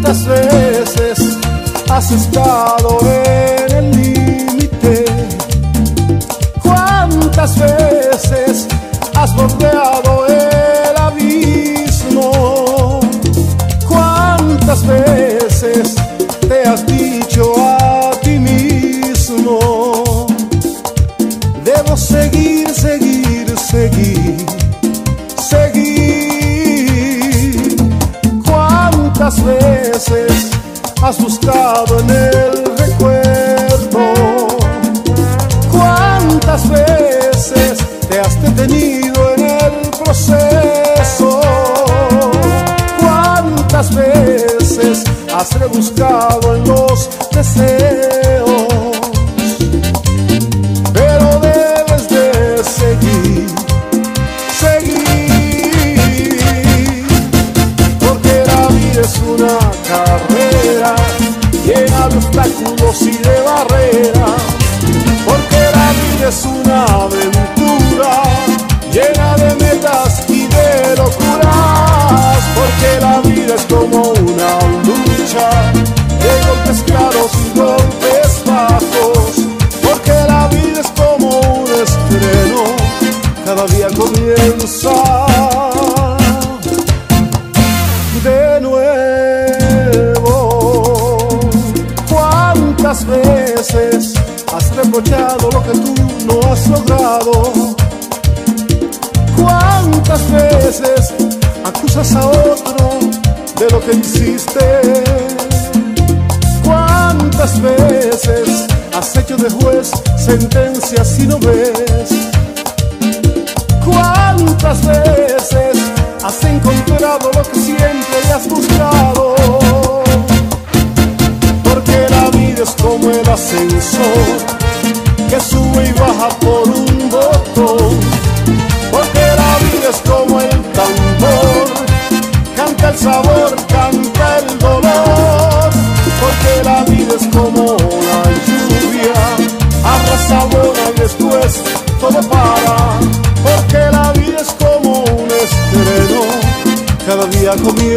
¿Cuántas veces has estado en el límite? ¿Cuántas veces has bordeado el abismo? ¿Cuántas veces te has dicho a ti mismo: debo seguir, seguir, seguir, seguir? ¿Cuántas veces has buscado en el recuerdo? ¿Cuántas veces te has detenido en el proceso? ¿Cuántas veces has rebuscado en los deseos? Pero debes de seguir, seguir, porque la vida es una carrera llena de obstáculos y de barreras, porque la vida es una aventura llena de metas y de locuras, porque la vida es como una lucha de golpes claros y golpes bajos, porque la vida es como un estreno, cada día comienza de nuevo. ¿Cuántas veces has reprochado lo que tú no has logrado? ¿Cuántas veces acusas a otro de lo que hiciste? ¿Cuántas veces has hecho de juez sentencias y no ves? ¿Cuántas veces has encontrado lo que siempre has buscado? Porque la vida es como el ascensor que sube y baja por un botón, porque la vida es como el tambor, canta el sabor, canta el dolor, porque la vida es como la lluvia, arrasabona y después todo para, porque la vida es como un estreno, cada día comienza